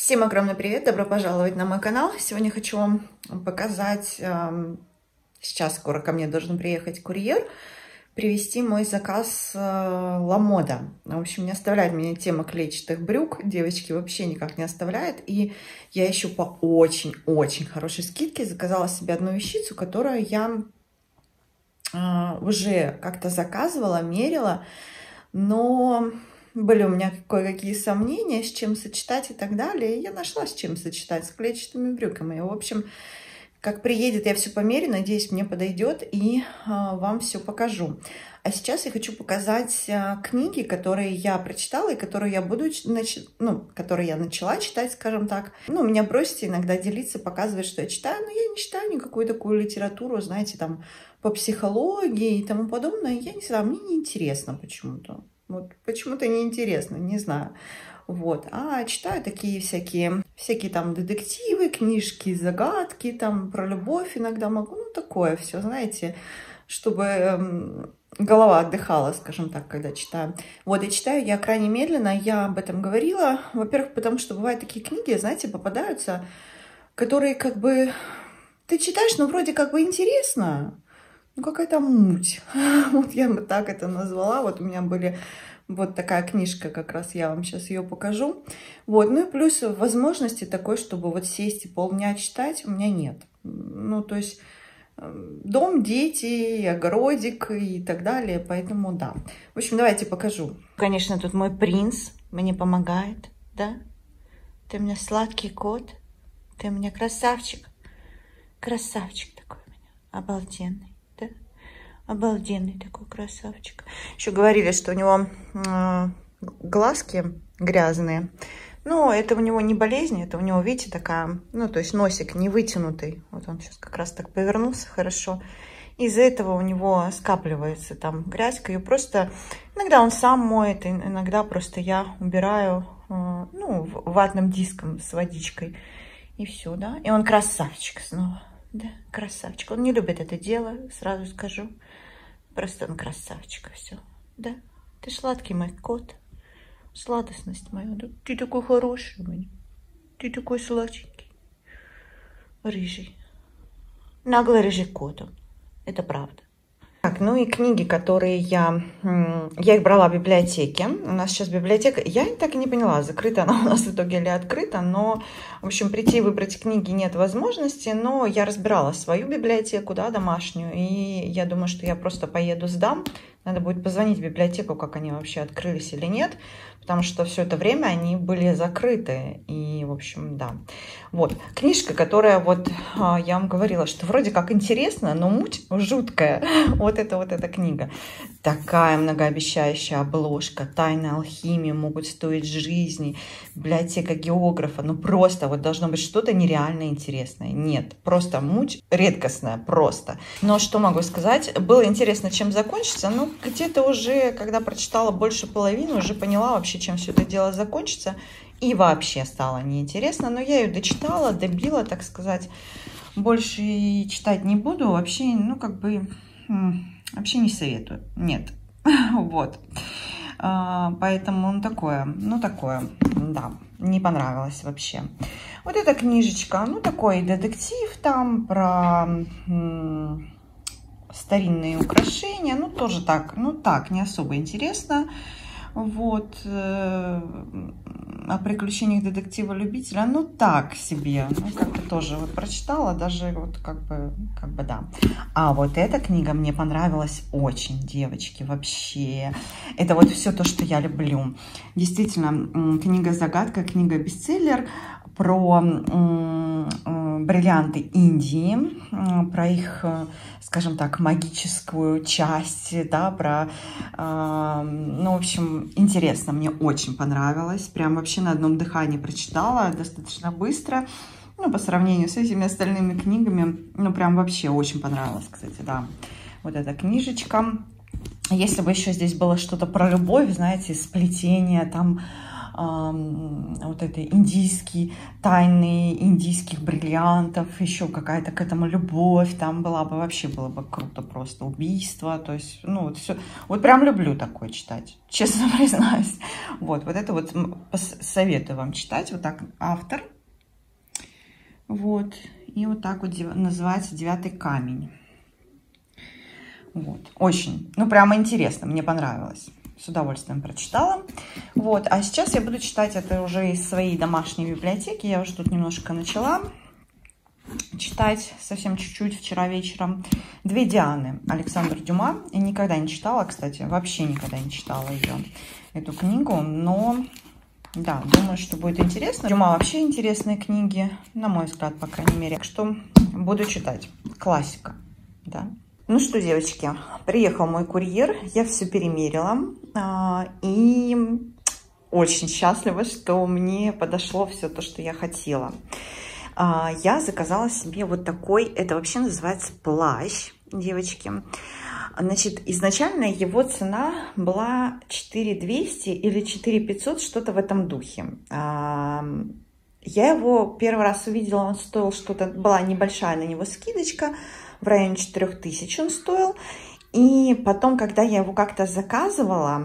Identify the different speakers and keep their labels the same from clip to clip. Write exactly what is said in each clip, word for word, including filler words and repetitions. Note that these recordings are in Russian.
Speaker 1: Всем огромный привет, добро пожаловать на мой канал. Сегодня хочу вам показать, сейчас скоро ко мне должен приехать курьер, привезти мой заказ Ламода. В общем, не оставляет меня тема клетчатых брюк, девочки вообще никак не оставляет. И я еще по очень-очень хорошей скидке заказала себе одну вещицу, которую я уже как-то заказывала, мерила, но... были у меня кое-какие сомнения, с чем сочетать и так далее. И я нашла, с чем сочетать, с клетчатыми брюками. В общем, как приедет, я все померю, надеюсь, мне подойдет, и а, вам все покажу. А сейчас я хочу показать а, книги, которые я прочитала, и которые я буду, нач... ну, которые я начала читать, скажем так. Ну, меня бросите иногда делиться, показывать, что я читаю, но я не читаю никакую такую литературу, знаете, там, по психологии и тому подобное. Я не знаю, мне неинтересно почему-то. Вот почему-то неинтересно, не знаю. Вот. А читаю такие всякие, всякие там детективы, книжки, загадки, там про любовь иногда могу. Ну, такое все, знаете, чтобы эм, голова отдыхала, скажем так, когда читаю. Вот, и читаю я крайне медленно, я об этом говорила. Во-первых, потому что бывают такие книги, знаете, попадаются, которые как бы ты читаешь, но вроде как бы интересно. Ну, какая-то муть. Вот я бы так это назвала. Вот у меня были вот такая книжка, как раз я вам сейчас ее покажу. Вот, ну и плюс возможности такой, чтобы вот сесть и полдня читать, у меня нет. Ну, то есть дом, дети, огородик и так далее, поэтому да. В общем, давайте покажу. Конечно, тут мой принц мне помогает, да? Ты у меня сладкий кот, ты у меня красавчик. Красавчик такой у меня, обалденный. Обалденный такой красавчик. Еще говорили, что у него э, глазки грязные. Но это у него не болезнь, это у него, видите, такая, ну, то есть носик не вытянутый. Вот он сейчас как раз так повернулся хорошо. Из-за этого у него скапливается там грязька. Ее просто иногда он сам моет, иногда просто я убираю, э, ну, ватным диском с водичкой. И все, да. И он красавчик снова. Да, красавчик. Он не любит это дело, сразу скажу. Просто он красавчик, все. Да, ты сладкий мой кот. Сладостность моя, да. Ты такой хороший у меня. Ты такой сладенький. Рыжий. Наглый рыжий кот он. Это правда. Так, ну и книги, которые я... Я их брала в библиотеке. У нас сейчас библиотека... Я так и не поняла, закрыта она у нас в итоге или открыта. Но, в общем, прийти выбрать книги нет возможности. Но я разбирала свою библиотеку, да, домашнюю. И я думаю, что я просто поеду сдам. Надо будет позвонить в библиотеку, как они вообще открылись или нет. Потому что все это время они были закрыты. И, в общем, да. Вот. Книжка, которая вот, я вам говорила, что вроде как интересно, но муть жуткая. Вот это вот эта книга. Такая многообещающая обложка. Тайны алхимии могут стоить жизни. Библиотека географа. Ну, просто вот должно быть что-то нереально интересное. Нет, просто муть редкостная, просто. Но что могу сказать? Было интересно, чем закончится. Ну, где-то уже, когда прочитала больше половины, уже поняла вообще, чем все это дело закончится. И вообще стало неинтересно. Но я ее дочитала, добила, так сказать. Больше читать не буду. Вообще, ну, как бы, вообще не советую. Нет. Вот. Поэтому, ну, такое, ну, такое, да, не понравилось вообще. Вот эта книжечка, ну, такой детектив там про старинные украшения. Ну, тоже так, ну, так, не особо интересно. Вот, э, о приключениях детектива-любителя, ну, так себе, ну, как-то тоже вот прочитала, даже вот как бы, как бы, да. А вот эта книга мне понравилась очень, девочки, вообще. Это вот все то, что я люблю. Действительно, книга-загадка, книга-бестселлер про бриллианты Индии, про их, скажем так, магическую часть, да, про, ну, в общем, интересно, мне очень понравилось, прям вообще на одном дыхании прочитала, достаточно быстро, ну, по сравнению с этими остальными книгами, ну, прям вообще очень понравилось, кстати, да, вот эта книжечка. Если бы еще здесь было что-то про любовь, знаете, сплетение, там, вот это индийский, тайны индийских бриллиантов, еще какая-то к этому любовь, там была бы, вообще было бы круто просто, убийство, то есть, ну, вот все, вот прям люблю такое читать, честно признаюсь. Вот, вот это вот советую вам читать, вот так автор, вот, и вот так вот называется «Девятый камень». Вот, очень, ну, прямо интересно, мне понравилось. С удовольствием прочитала. Вот, а сейчас я буду читать это уже из своей домашней библиотеки. Я уже тут немножко начала читать, совсем чуть-чуть, вчера вечером. «Две Дианы» Александр Дюма. Я никогда не читала, кстати, вообще никогда не читала ее, эту книгу, но, да, думаю, что будет интересно. Дюма вообще интересные книги, на мой взгляд, по крайней мере. Так что буду читать. Классика, да. Ну что, девочки, приехал мой курьер, я все перемерила, и очень счастлива, что мне подошло все то, что я хотела. Я заказала себе вот такой, это вообще называется плащ, девочки. Значит, изначально его цена была четыре тысячи двести или четыре тысячи пятьсот, что-то в этом духе. Я его первый раз увидела, он стоил что-то, была небольшая на него скидочка, в районе четырёх тысяч он стоил. И потом, когда я его как-то заказывала,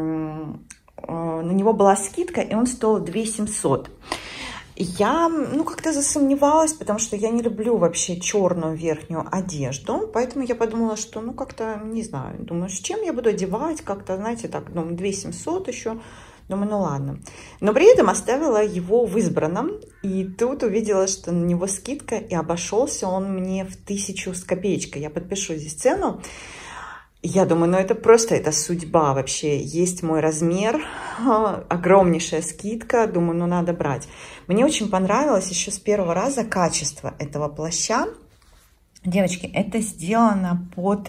Speaker 1: на него была скидка, и он стоил две тысячи семьсот. Я, ну, как-то засомневалась, потому что я не люблю вообще черную верхнюю одежду. Поэтому я подумала, что, ну, как-то, не знаю, думаю, с чем я буду одевать, как-то, знаете, так, думаю, две тысячи семьсот еще. Думаю, ну ладно. Но при этом оставила его в избранном. И тут увидела, что на него скидка. И обошелся он мне в тысячу с копеечкой. Я подпишу здесь цену. Я думаю, ну это просто, это судьба вообще. Есть мой размер. Огромнейшая скидка. Думаю, ну надо брать. Мне очень понравилось еще с первого раза качество этого плаща. Девочки, это сделано под,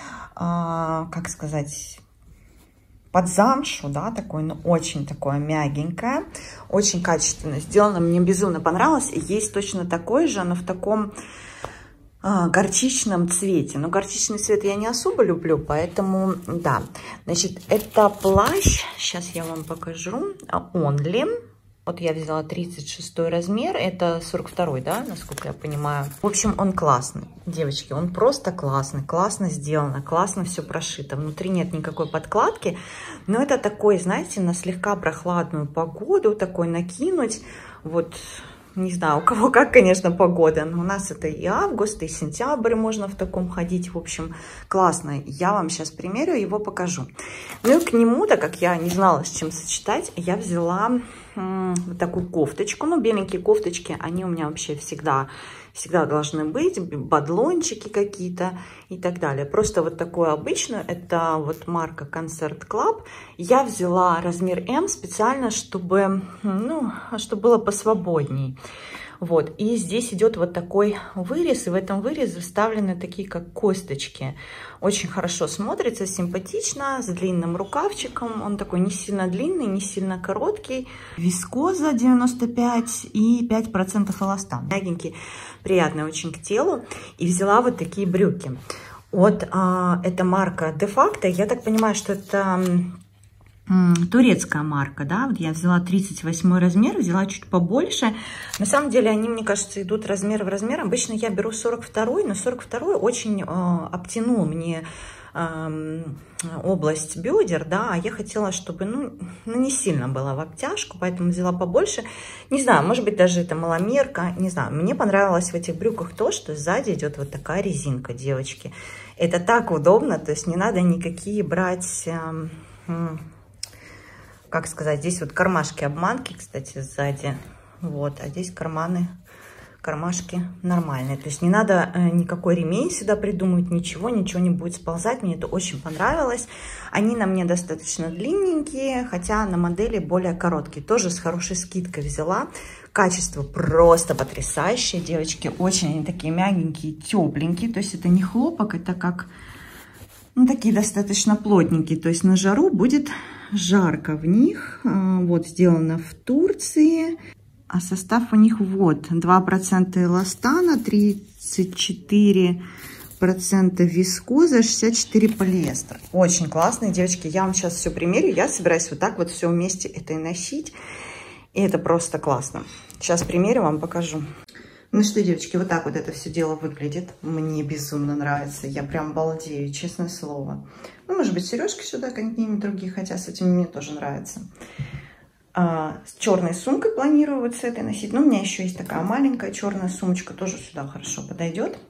Speaker 1: как сказать... под замшу, да, такой, ну, очень такое мягенькое, очень качественно сделано, мне безумно понравилось. Есть точно такой же, но в таком а, горчичном цвете. Но горчичный цвет я не особо люблю, поэтому, да. Значит, это плащ, сейчас я вам покажу, Only. Вот я взяла тридцать шестой размер, это сорок второй, да, насколько я понимаю. В общем, он классный, девочки, он просто классный, классно сделано, классно все прошито. Внутри нет никакой подкладки, но это такой, знаете, на слегка прохладную погоду, такой накинуть, вот, не знаю, у кого как, конечно, погода, но у нас это и август, и сентябрь можно в таком ходить, в общем, классно. Я вам сейчас примерю, его покажу. Ну и к нему, так как я не знала, с чем сочетать, я взяла вот такую кофточку. Ну, беленькие кофточки, они у меня вообще всегда, всегда должны быть, бадлончики какие-то и так далее. Просто вот такую обычную, это вот марка Concert Club. Я взяла размер эм специально, чтобы, ну, чтобы было посвободней. Вот, и здесь идет вот такой вырез, и в этом вырезе вставлены такие, как косточки. Очень хорошо смотрится, симпатично, с длинным рукавчиком. Он такой не сильно длинный, не сильно короткий. Вискоза девяносто пять и пять процентов эластан. Мягенький, приятный очень к телу. И взяла вот такие брюки. Вот а, эта марка де факто, я так понимаю, что это... турецкая марка, да, вот я взяла тридцать восьмой размер, взяла чуть побольше. На самом деле они, мне кажется, идут размер в размер. Обычно я беру сорок второй, но сорок второй очень э, обтянул мне э, область бедер, да, а я хотела, чтобы, ну, ну, не сильно было в обтяжку, поэтому взяла побольше. Не знаю, может быть, даже это маломерка, не знаю. Мне понравилось в этих брюках то, что сзади идет вот такая резинка, девочки. Это так удобно, то есть не надо никакие брать... Э, э, как сказать, здесь вот кармашки-обманки, кстати, сзади, вот, а здесь карманы, кармашки нормальные, то есть не надо э, никакой ремень сюда придумывать, ничего, ничего не будет сползать, мне это очень понравилось. Они на мне достаточно длинненькие, хотя на модели более короткие, тоже с хорошей скидкой взяла. Качество просто потрясающее, девочки, очень они такие мягенькие, тепленькие, то есть это не хлопок, это как, ну, такие достаточно плотненькие, то есть на жару будет жарко в них. Вот, сделано в Турции. А состав у них вот два процента эластана, тридцать четыре процентов вискоза, шестьдесят четыре полиэстер. Очень классные, девочки. Я вам сейчас все примерю. Я собираюсь вот так вот все вместе это и носить. И это просто классно. Сейчас примерю, вам покажу. Ну что, девочки, вот так вот это все дело выглядит. Мне безумно нравится. Я прям балдею, честное слово. Ну, может быть, сережки сюда какие-нибудь другие, хотя с этим мне тоже нравится. А, с черной сумкой планирую вот с этой носить. Но у меня еще есть такая маленькая черная сумочка, тоже сюда хорошо подойдет.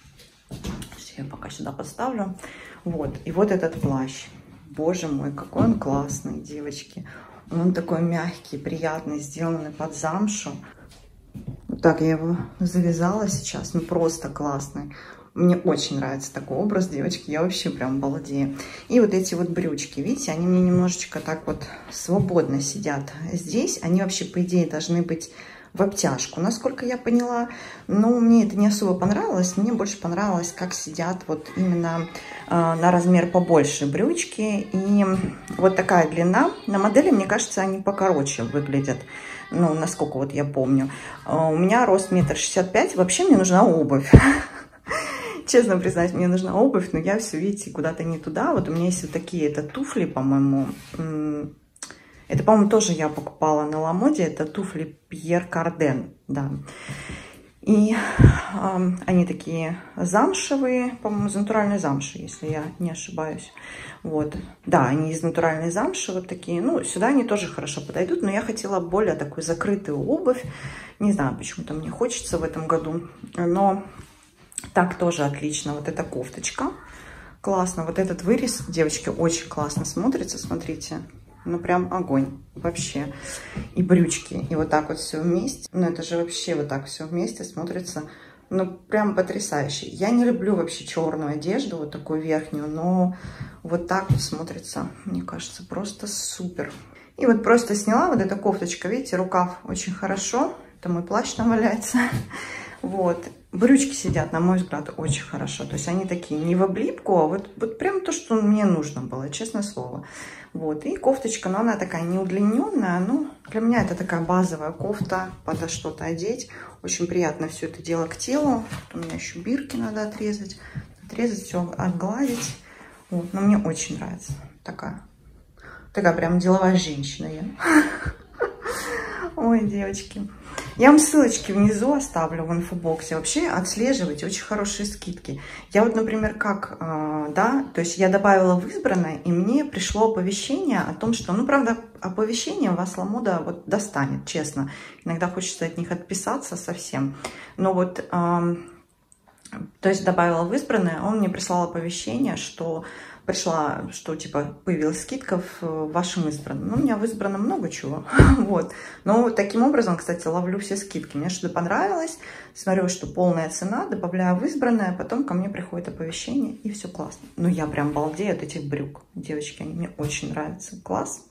Speaker 1: Я пока сюда поставлю. Вот. И вот этот плащ. Боже мой, какой он классный, девочки. Он такой мягкий, приятный, сделанный под замшу. Вот так я его завязала сейчас. Ну, просто классный. Мне очень нравится такой образ, девочки. Я вообще прям балдею. И вот эти вот брючки, видите, они мне немножечко так вот свободно сидят здесь. Они вообще, по идее, должны быть в обтяжку, насколько я поняла. Но мне это не особо понравилось. Мне больше понравилось, как сидят вот именно э, на размер побольше брючки. И вот такая длина. На модели, мне кажется, они покороче выглядят. Ну, насколько вот я помню. Э, у меня рост метр шестьдесят пять. Вообще мне нужна обувь. Честно признать, мне нужна обувь, но я все, видите, куда-то не туда. Вот у меня есть вот такие, это туфли, по-моему. Это, по-моему, тоже я покупала на Ламоде. Это туфли Пьер Карден, да. И э, они такие замшевые, по-моему, из натуральной замши, если я не ошибаюсь. Вот. Да, они из натуральной замши вот такие. Ну, сюда они тоже хорошо подойдут, но я хотела более такую закрытую обувь. Не знаю, почему-то мне хочется в этом году. Но так тоже отлично. Вот эта кофточка. Классно. Вот этот вырез, девочки, очень классно смотрится. Смотрите. Ну, прям огонь вообще. И брючки. И вот так вот все вместе. Ну, это же вообще вот так все вместе смотрится. Ну, прям потрясающе. Я не люблю вообще черную одежду, вот такую верхнюю. Но вот так вот смотрится, мне кажется, просто супер. И вот просто сняла вот эта кофточка. Видите, рукав очень хорошо. Это мой плащ там валяется. Вот. Брючки сидят, на мой взгляд, очень хорошо. То есть они такие не в облипку, а вот, вот прям то, что мне нужно было, честное слово. Вот. И кофточка, но она такая не удлиненная. Ну, для меня это такая базовая кофта, под что-то одеть. Очень приятно все это дело к телу. Тут у меня еще бирки надо отрезать. Отрезать все, отгладить. Вот. Но мне очень нравится. Такая, такая прям деловая женщина я. Ой, девочки. Я вам ссылочки внизу оставлю в инфобоксе. Вообще отслеживайте, очень хорошие скидки. Я вот, например, как, э, да, то есть я добавила в избранное, и мне пришло оповещение о том, что, ну, правда, оповещение вас Ламода вот достанет, честно. Иногда хочется от них отписаться совсем. Но вот, э, то есть добавила в избранное, он мне прислал оповещение, что пришла, что типа появилась скидка в вашем избранном. Ну, у меня в избранном много чего. Вот. Но таким образом, кстати, ловлю все скидки. Мне что-то понравилось, смотрю, что полная цена, добавляю в избранное, потом ко мне приходит оповещение, и все классно. Ну, я прям балдею от этих брюк. Девочки, они мне очень нравятся. Класс.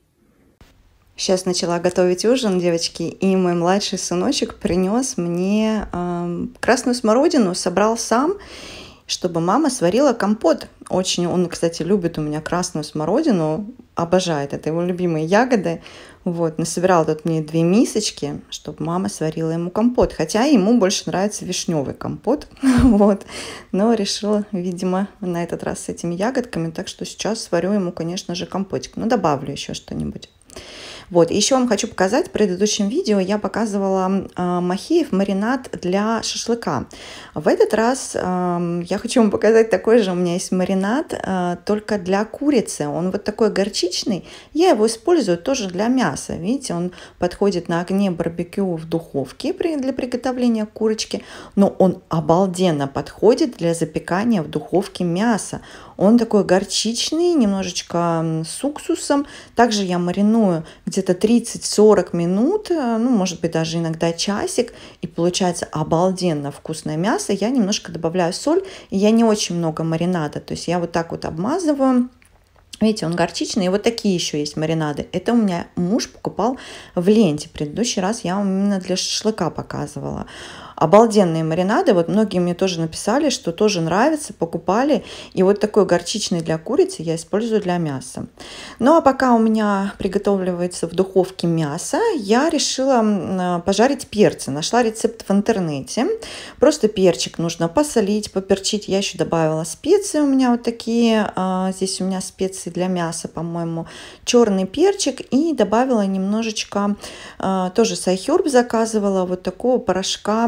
Speaker 1: Сейчас начала готовить ужин, девочки, и мой младший сыночек принес мне э, красную смородину, собрал сам, чтобы мама сварила компот. Очень он, кстати, любит у меня красную смородину, обожает, это его любимые ягоды. Вот, насобирал тут мне две мисочки, чтобы мама сварила ему компот. Хотя ему больше нравится вишневый компот. Вот. Но решила, видимо, на этот раз с этими ягодками. Так что сейчас сварю ему, конечно же, компотик. Но добавлю еще что-нибудь. Вот, еще вам хочу показать, в предыдущем видео я показывала э, махеев маринад для шашлыка. В этот раз э, я хочу вам показать такой же, у меня есть маринад, э, только для курицы. Он вот такой горчичный, я его использую тоже для мяса. Видите, он подходит на огне барбекю в духовке для приготовления курочки, но он обалденно подходит для запекания в духовке мяса. Он такой горчичный, немножечко с уксусом. Также я мариную где-то тридцать-сорок минут, ну, может быть, даже иногда часик. И получается обалденно вкусное мясо. Я немножко добавляю соль, и я не очень много маринада. То есть я вот так вот обмазываю. Видите, он горчичный. И вот такие еще есть маринады. Это у меня муж покупал в ленте. В предыдущий раз я вам именно для шашлыка показывала. Обалденные маринады. Вот многие мне тоже написали, что тоже нравится, покупали. И вот такой горчичный для курицы я использую для мяса. Ну а пока у меня приготавливается в духовке мясо, я решила пожарить перцы. Нашла рецепт в интернете. Просто перчик нужно посолить, поперчить. Я еще добавила специи у меня вот такие. Здесь у меня специи для мяса, по-моему, черный перчик. И добавила немножечко, тоже сайхерб заказывала, вот такого порошка,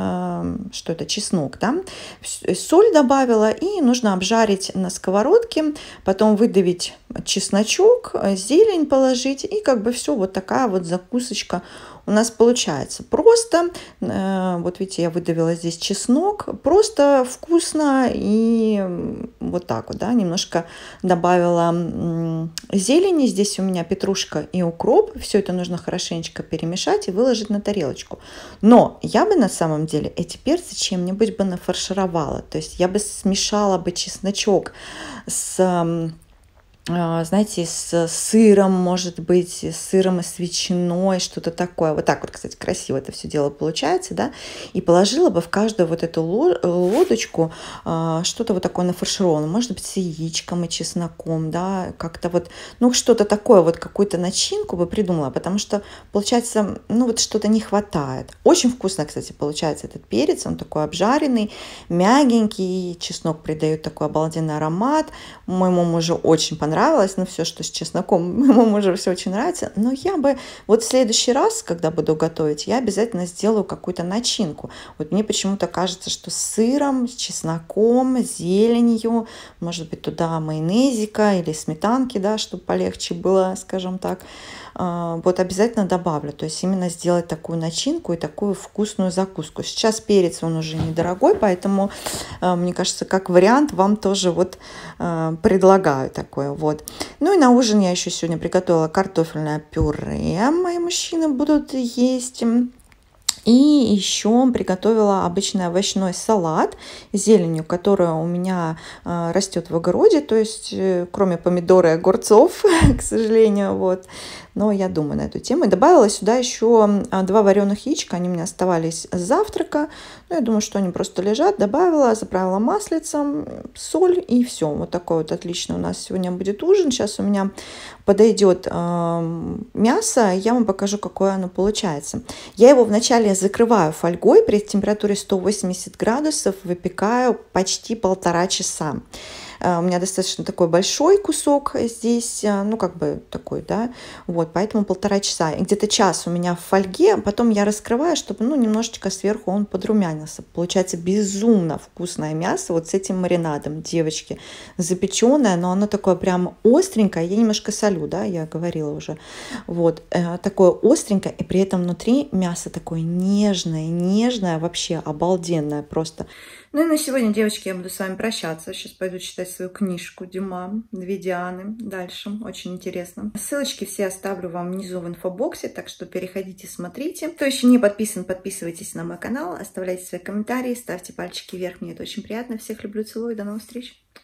Speaker 1: что это, чеснок, да. Соль добавила, и нужно обжарить на сковородке, потом выдавить чесночок, зелень положить, и как бы все, вот такая вот закусочка у нас получается. Просто, вот видите, я выдавила здесь чеснок, просто вкусно, и вот так вот, да, немножко добавила зелени, здесь у меня петрушка и укроп, все это нужно хорошенечко перемешать и выложить на тарелочку. Но я бы на самом деле эти перцы чем-нибудь бы нафаршировала, то есть я бы смешала бы чесночок с, знаете, с сыром, может быть, с сыром и с ветчиной, что-то такое. Вот так вот, кстати, красиво это все дело получается, да. И положила бы в каждую вот эту лодочку что-то вот такое нафаршированное. Может быть, с яичком и чесноком, да, как-то вот, ну, что-то такое, вот какую-то начинку бы придумала, потому что, получается, ну, вот что-то не хватает. Очень вкусно, кстати, получается этот перец, он такой обжаренный, мягенький, чеснок придает такой обалденный аромат. Моему мужу очень понравилось. Нравилось, но все, что с чесноком, моему мужу все очень нравится. Но я бы вот в следующий раз, когда буду готовить, я обязательно сделаю какую-то начинку. Вот мне почему-то кажется, что с сыром, с чесноком, с зеленью, может быть, туда майонезика или сметанки, да, чтобы полегче было, скажем так. Вот обязательно добавлю. То есть именно сделать такую начинку и такую вкусную закуску. Сейчас перец, он уже недорогой, поэтому, мне кажется, как вариант вам тоже вот предлагаю такое вот. Ну и на ужин я еще сегодня приготовила картофельное пюре. Мои мужчины будут есть. И еще приготовила обычный овощной салат с зеленью, которая у меня э, растет в огороде, то есть э, кроме помидор и огурцов, к сожалению, вот. Но я думаю на эту тему. И добавила сюда еще два вареных яичка, они у меня оставались с завтрака. Ну, я думаю, что они просто лежат. Добавила, заправила маслицем, соль, и все. Вот такой вот отличный у нас сегодня будет ужин. Сейчас у меня подойдет э, мясо, я вам покажу, какое оно получается. Я его вначале закрываю фольгой при температуре сто восемьдесят градусов, выпекаю почти полтора часа. У меня достаточно такой большой кусок здесь, ну, как бы такой, да, вот, поэтому полтора часа. И где-то час у меня в фольге, потом я раскрываю, чтобы, ну, немножечко сверху он подрумянился. Получается безумно вкусное мясо вот с этим маринадом, девочки, запеченное, но оно такое прям остренькое, я немножко солю, да, я говорила уже, вот, такое остренькое, и при этом внутри мясо такое нежное, нежное, вообще обалденное просто. Ну и на сегодня, девочки, я буду с вами прощаться. Сейчас пойду читать свою книжку Дюма «Две Дианы». Дальше. Очень интересно. Ссылочки все оставлю вам внизу в инфобоксе, так что переходите, смотрите. Кто еще не подписан, подписывайтесь на мой канал, оставляйте свои комментарии, ставьте пальчики вверх, мне это очень приятно. Всех люблю, целую, до новых встреч.